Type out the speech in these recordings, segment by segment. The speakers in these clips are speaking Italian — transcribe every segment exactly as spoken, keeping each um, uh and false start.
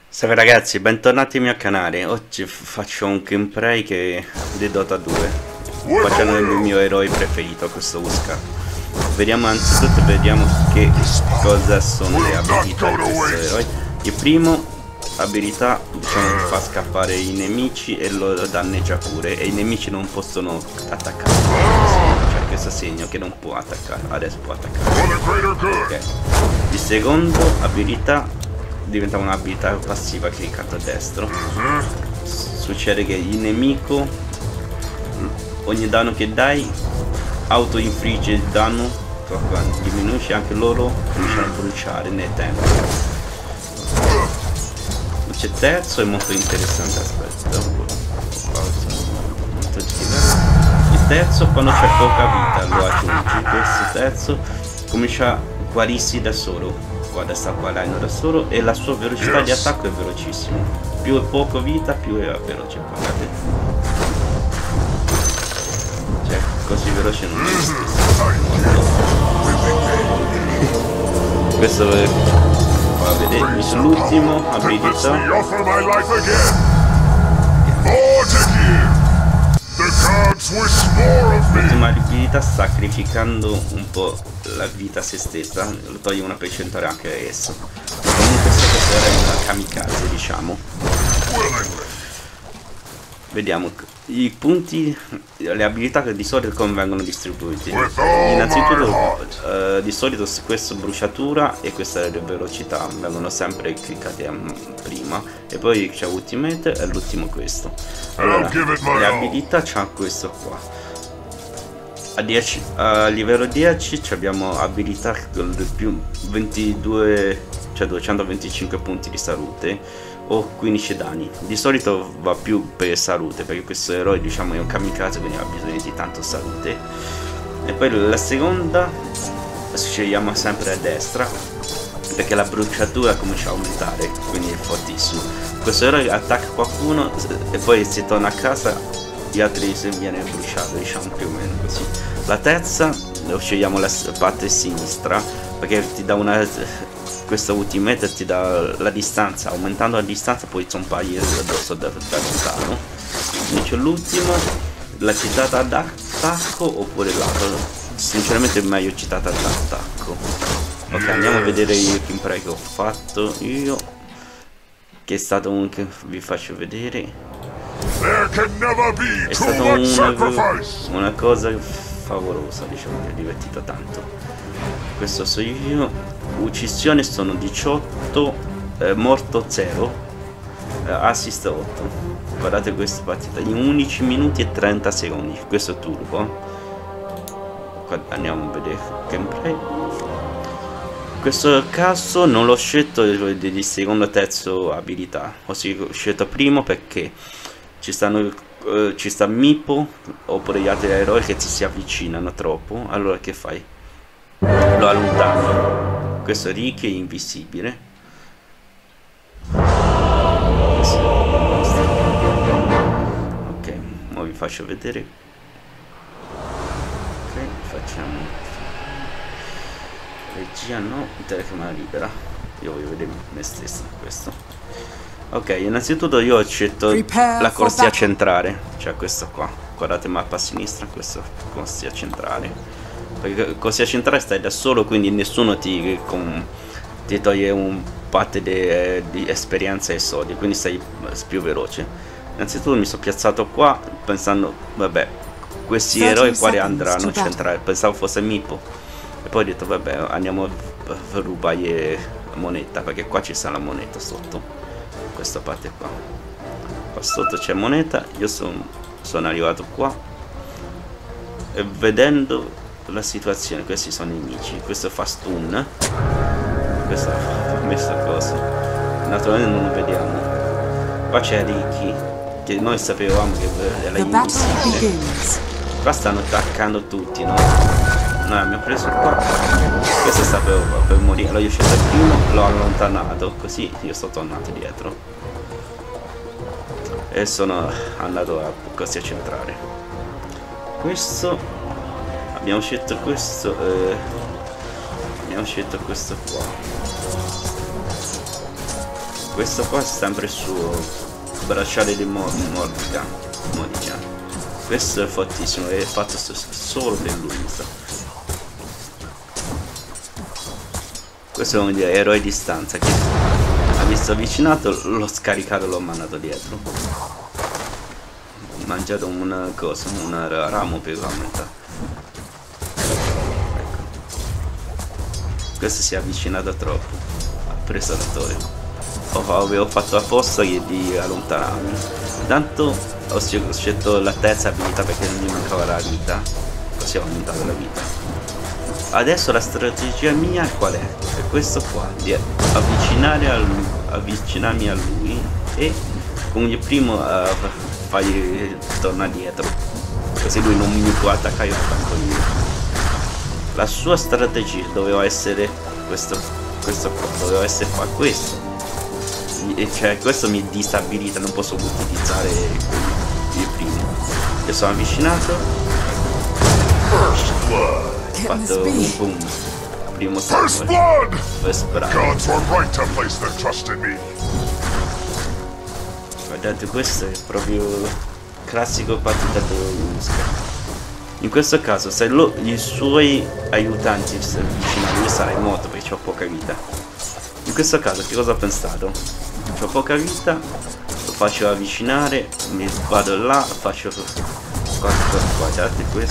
Salve ragazzi, bentornati al mio canale. Oggi faccio un gameplay che di Dota due, facendo il mio eroe preferito, questo Uska. Vediamo anzitutto, vediamo che cosa sono le abilità di questo eroe. Il primo abilità, diciamo, fa scappare i nemici e lo danneggia pure, e i nemici non possono attaccare. C'è questo segno che non può attaccare, adesso può attaccare. Ok. Il secondo abilità diventa un'abilità passiva cliccata a destro. Succede che il nemico, ogni danno che dai, auto infligge il danno, diminuisce anche loro, cominciano a bruciare nel tempo. C'è terzo, è molto interessante, aspetta. Il terzo, quando c'è poca vita lo aggiungi, questo terzo comincia a guarirsi da solo. Guarda, sta guardando da solo e la sua velocità yes. di attacco è velocissimo. Più è poco vita, più è veloce. Guardate. Cioè, così veloce non esiste. Questo è... fa vedere l'ultimo abilità. L'ultima abilità, sacrificando un po' la vita a se stessa, lo toglie una percentuale anche a esso. Comunque questa era una kamikaze, diciamo. Vediamo i punti, le abilità che di solito come vengono distribuiti. Innanzitutto uh, di solito questo bruciatura e questa è velocità, vengono sempre cliccate prima, e poi c'è ultimate e l'ultimo questo. Allora, le abilità c'ha questo qua. A, dieci, a livello dieci abbiamo abilità con più ventidue, cioè duecentoventicinque punti di salute o quindici danni. Di solito va più per salute, perché questo eroe, diciamo, è un kamikaze, quindi ha bisogno di tanto salute. E poi la seconda scegliamo sempre a destra, perché la bruciatura comincia a aumentare, quindi è fortissimo. Questo eroe attacca qualcuno e poi si torna a casa, gli altri se viene bruciato, diciamo, più o meno così. La terza lo scegliamo la parte sinistra, perché ti dà una... questa ultimate ti dà la distanza, aumentando la distanza puoi zompare addosso da, da lontano. Invece l'ultima, la citata ad attacco oppure l'altro. Sinceramente è meglio citata ad attacco. Ok, andiamo a vedere il gameplay che ho fatto io, che è stato un... che vi faccio vedere. È stata una, una cosa favolosa, diciamo, mi è divertito tanto. Questo so io. Uccisione sono diciotto, eh, morto zero, eh, assist otto. Guardate questa partita in undici minuti e trenta secondi. Questo è turbo. Qua andiamo a vedere il gameplay. In questo caso non l'ho scelto di secondo o terzo abilità, ho scelto primo perché ci stanno eh, ci sta Mipo oppure gli altri eroi che ti si avvicinano troppo. Allora che fai? Lo allontani. Questo Ricky è invisibile. Ok, ora vi faccio vedere. Ok, facciamo regia, no, telecamera libera. Io voglio vedere me stesso questo. Ok, innanzitutto io ho scelto la corsia centrale, cioè questo qua. Guardate mappa a sinistra, questo corsia centrale. Perché corsia centrale stai da solo, quindi nessuno ti, con, ti toglie un parte de, di esperienza e soldi, quindi sei più veloce. Innanzitutto mi sono piazzato qua pensando, vabbè, questi eroi quali andranno centrali, pensavo fosse Mipo, e poi ho detto vabbè, andiamo a rubare moneta, perché qua ci sta la moneta sotto questa parte qua. Qua sotto c'è moneta. Io son, sono arrivato qua e vedendo la situazione, questi sono nemici, questo fa stun, questo fa questa cosa, naturalmente non lo vediamo. Qua c'è Ricky, che noi sapevamo che era invisibile. Qua stanno attaccando tutti, no? Noi abbiamo preso qua, questo sta per, per morire. Allora io scelto il primo, l'ho allontanato, così io sono tornato dietro e sono andato a corsia centrale. Questo abbiamo scelto questo, eh, abbiamo scelto questo qua. questo qua è sempre il suo bracciale di Mordicai. Questo è fortissimo, è fatto solo per lui, mi sa. Questo è uno degli eroi di stanza che ha visto avvicinato, l'ho scaricato e l'ho mandato dietro. Ho mangiato una cosa, un ramo per aumentare. Ecco. Questo si è avvicinato troppo. Ha preso l'attore. Oh, avevo fatto apposta di allontanarmi. Intanto ho scelto la terza abilità perché non mi mancava la vita. Così ho aumentato la vita. Adesso la strategia mia qual è? È questo qua, di avvicinare a lui, avvicinarmi a lui e con il primo uh, fargli tornare dietro. Così lui non mi può attaccare tanto io. La sua strategia doveva essere questo, questo qua, doveva essere fare questo. E cioè questo mi distabilita, non posso utilizzare il primo. Io sono avvicinato, ho fatto un boom, primo sangue, first blood. Guardate, questo è proprio classico partita dell'Usca. In questo caso se lo, i suoi aiutanti si avvicinano, io sarei morto perché ho poca vita. In questo caso che cosa ho pensato? Ho poca vita, lo faccio avvicinare, mi vado là, faccio guardate questo,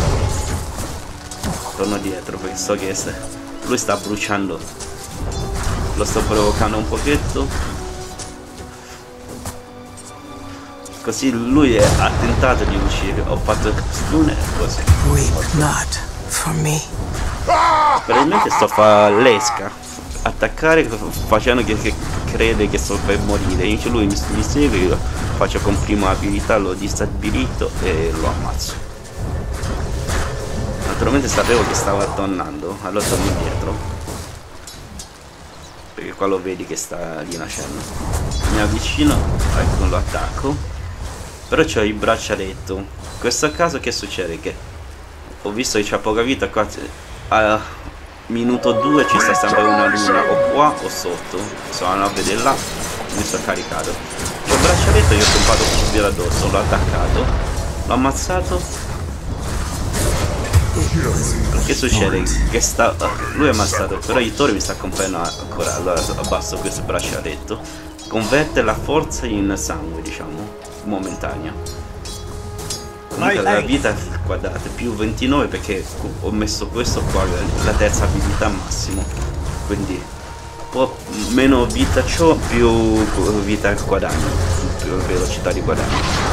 torno dietro perché so che lui sta bruciando, lo sto provocando un pochetto, così lui ha tentato di uscire, ho fatto stun e così. Probabilmente sto a fare l'esca, attaccare facendo che, che crede che sto per morire, invece lui mi, mi segue, io faccio con prima abilità, lo distabilito e lo ammazzo. Naturalmente sapevo che stava tornando, allora torno indietro perché qua lo vedi che sta rinascendo. Mi avvicino, ecco, lo attacco, però c'ho il braccialetto. In questo caso che succede? Che ho visto che c'ha poca vita qua, a minuto due ci sta sempre una luna o qua o sotto, sono andato a vedere là, mi sto caricato, c'ho il braccialetto, io ho pompato subito addosso, l'ho attaccato, l'ho ammazzato. Che succede? Che sta, lui è ammazzato, però il Toro mi sta comparendo ancora, allora abbasso questo braccialetto, converte la forza in sangue, diciamo, momentanea. Comunque la vita, guardate, più ventinove perché ho messo questo qua, la terza abilità massimo, quindi po meno vita c'ho, più vita guadagno, più velocità di guadagno.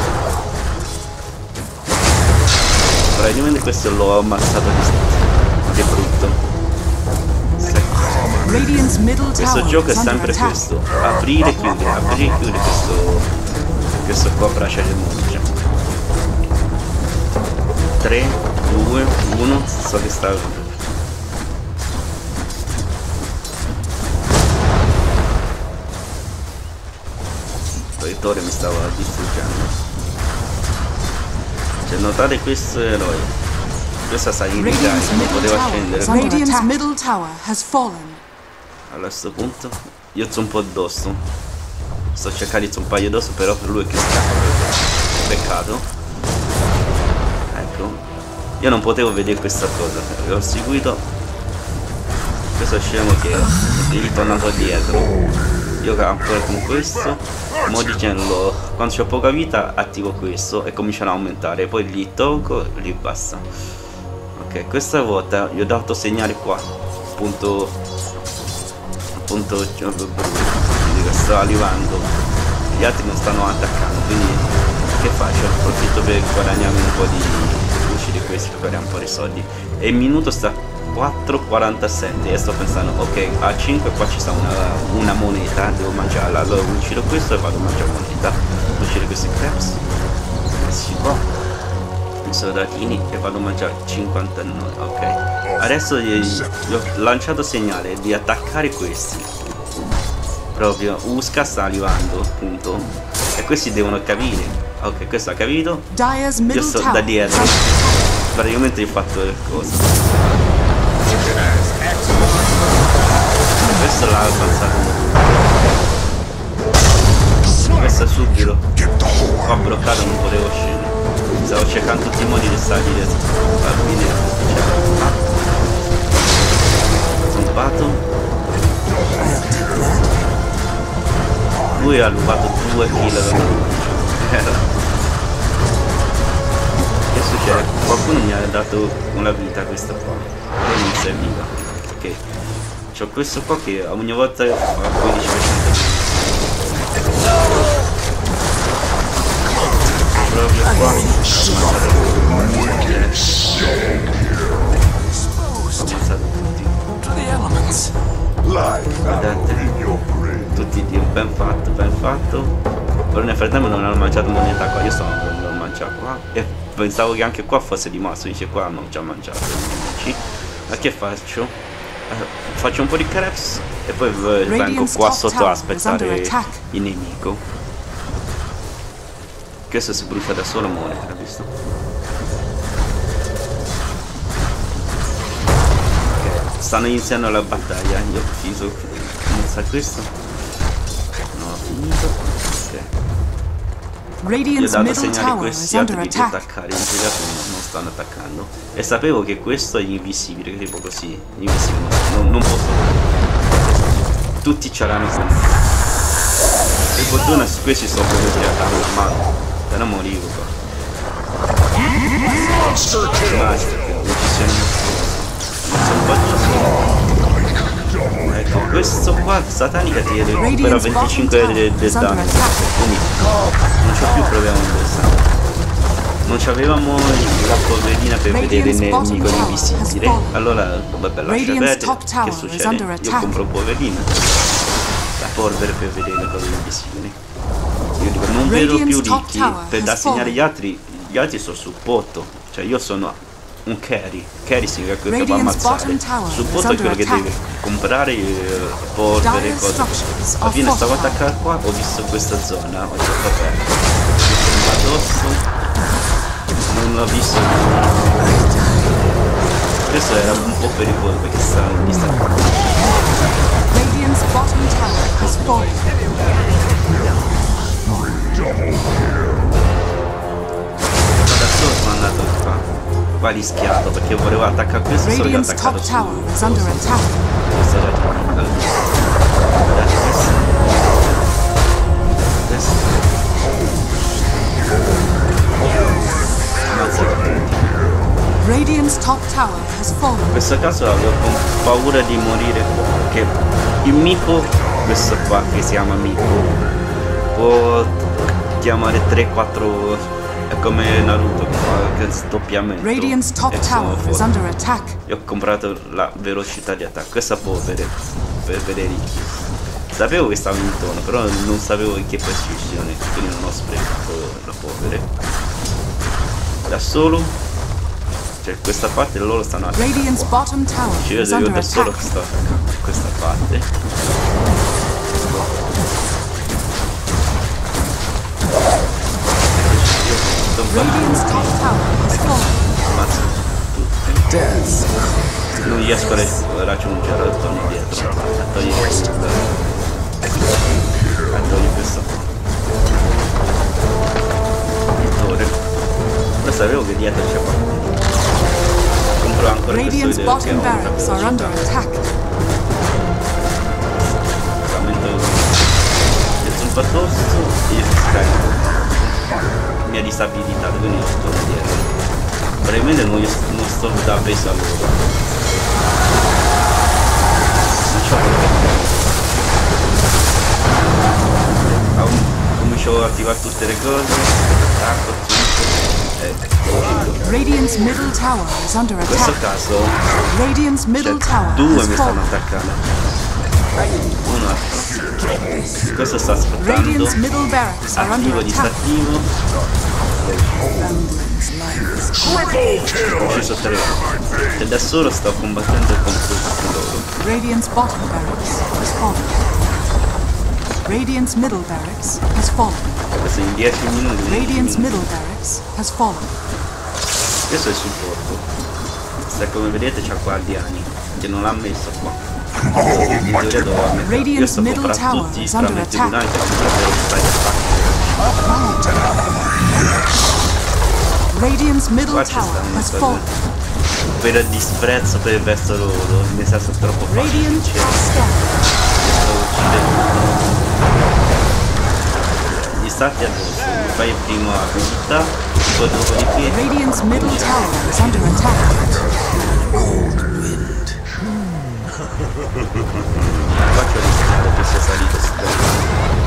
Praticamente questo l'ho ammazzato di stato, che brutto. Questo gioco è sempre questo, aprire e chiudere, aprire e chiudere questo, questo qua braccia del mondo. tre, due, uno, so che sta... Il proiettore mi stava distruggendo. Cioè notate questo eroe, questa sta in ricarica, non poteva scendere. Allora a questo punto io zompo addosso, sto cercando di zompare addosso, però per lui è che scappa, peccato. Ecco, io non potevo vedere questa cosa, avevo seguito questo scemo che è ritornato dietro. Io ancora con questo, mo dicendo, quando c'ho poca vita attivo questo e cominciano a aumentare, poi gli tolgo e li basta. Ok, questa volta gli ho dato segnale qua, appunto, appunto, sto arrivando, gli altri non stanno attaccando, quindi che faccio? Approfitto per guadagnare un po' di luci di questi, per fare un po' di soldi. E il minuto sta quattro e quarantasette e sto pensando, ok, a cinque qua ci sta una, una moneta, devo mangiarla, allora uccido questo e vado a mangiare moneta, uccido questi crabs, questi qua, i soldatini e vado a mangiare cinquantanove, ok. Adesso gli, gli ho lanciato segnale di attaccare questi, proprio Usca sta arrivando, appunto, e questi devono capire, ok, questo ha capito, io sto da dietro, praticamente ho fatto le cose. Questo l'ha avanzato. bloccato, non potevo uscire. Stavo cercando tutti i modi di salire. Alla fine rubato. Lui ha rubato due kill. Che succede? Qualcuno mi ha dato una vita questa qua. E non serviva. Ok. C'ho questo qua che ogni volta fa quindici per cento. Proprio qua. Ho ammazzato tutti. Vedete? Tutti Dio, ben fatto, ben fatto. Però nel frattempo non hanno mangiato moneta qua, io stavo andando a mangiare qua. E pensavo che anche qua fosse rimasto, dice qua hanno già mangiato i nemici. Ma che faccio? Eh, faccio un po' di crepes e poi vengo qua sotto a aspettare il nemico. Questo si brucia da solo, muore, hai visto? Ok, stanno iniziando la battaglia, io ho ucciso. Non sa questo? No, ho finito. Ok. Gli ho dato segnali questi altri di attaccare, invece gli altri non stanno attaccando. E sapevo che questo è invisibile, tipo così. Invisibile, non, non posso. Tutti c'erano con me. Per fortuna su questi sto proprio tirando, ma però morivo qua. Monster kill! Decisione ecco, questo qua satanica tiene recupera venticinque del, del danno, quindi non c'ho più problema con questo. Non c'avevamo la polverina per vedere il nemico invisibile, allora vabbè lascia perdere. Che succede? Io compro polverina, la polvere per vedere le cose invisibili. Io dico non vedo più ricchi per dar segnare gli altri, gli altri sono supporto, cioè io sono un carry, carry significa quello che va a ammazzare, supporto è quello che deve comprare eh, polvere e cose. Alla fine stavo attaccando qua, ho visto questa zona, ho detto vabbè, addosso, non l'ho visto. Questo era un po' pericoloso perché stava in distacco. Radiant's bottom tower has fallen. Da solo sono andato qua. Qua rischiato perché volevo attaccare questo, solo che ho attaccato su questo era guardate questo questo ammazzato tutti. Radiant's top tower has fallen. In questo caso avevo paura di morire qua perché il Miko, questo qua che si chiama Miko, può chiamare tre quattro. È come Naruto che fa il doppiamento. Radiant's top tower is under attack. Io ho comprato la velocità di attacco. Questa può vedere per vedere i kill. Sapevo che stavo in tono, però non sapevo in che precisione, quindi non ho sprecato la polvere. Da solo, cioè questa parte loro stanno attaccando. Radiant's bottom tower Ci vedo io da solo che sto attaccando questa parte. Radiant's top tower has fallen. Ammazzo tutti. Non riesco a raggiungere il tono dietro. A togliere questo. A togliere questo. Torre. Però sapevo che dietro c'è qualcuno. Compro ancora Radiant's questo video che bottom ho una barracks are under velocità. attack. Aumento il zumba tosto e il scarico. Mi ha disabilitato, quindi non sto dietro. Probabilmente non, non sto da peso a loro. Non c'ho problemi. Comincio a attivare tutte le cose. Attacco tutto. Eh, Radiant's middle tower is under in questo attack. caso Radiant's middle tower due has mi stanno fallen. attaccando. Uno altro. Questo sta aspettando. Radiant's middle barracks are under Attivo, attack. disattivo. Ho ucciso tre. E da solo sto combattendo contro loro. Radiant's bottom barracks has fallen. Radiant's middle barracks has fallen. Questo in dieci minuti. Radiant's middle barracks has fallen. Questo è il supporto. Se come vedete c'ha guardiani che non l'ha messo qua. In teoria doveva mettere. Io sto comprando tutti fra mettere un anche la velocità di attacco. Radiant's middle Qua ci tower stanno has cose. fallen. Per il disprezzo per il verso loro, mi sa sono troppo facile. Radiant Cioè, are scattered. sto uccidendo. Gli stati addosso, mi fai prima a vita, poi dopodiché Radiant's middle tower is under attack. faccio rischiare che sia salito sto.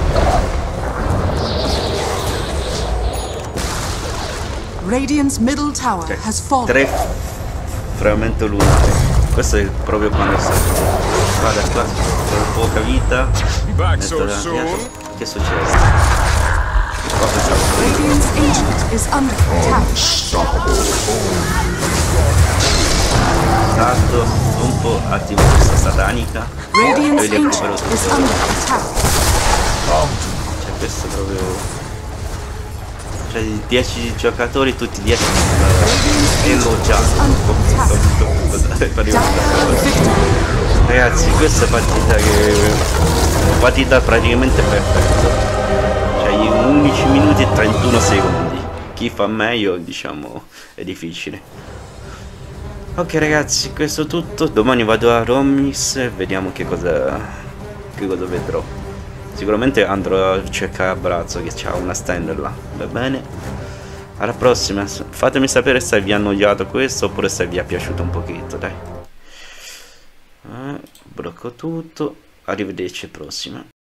Radiant's middle tower Ok, has fallen. tre frammento lunare. Questo è proprio quando sta. Vada qua, ho poca vita. Back so Metto soon? davanti. Che è successo? Qua pensavo. Radiant's ancient is under attack. Stato un po' attivo questa satanica. Radiant's Poi li recupero ancient is tutto. under attack. Cioè questo è proprio. Cioè dieci giocatori, tutti dieci elogiati. Ragazzi, questa è partita che. Partita praticamente perfetta. Cioè in undici minuti e trentuno secondi. Chi fa meglio, diciamo, è difficile. Ok ragazzi, questo è tutto. Domani vado a Romnis e vediamo che cosa. Che cosa vedrò. Sicuramente andrò a cercare Brazzo che c'ha una stand là. Va bene? Alla prossima. Fatemi sapere se vi ha annoiato questo oppure se vi è piaciuto un pochetto, dai. Eh, blocco tutto. Arrivederci alla prossima.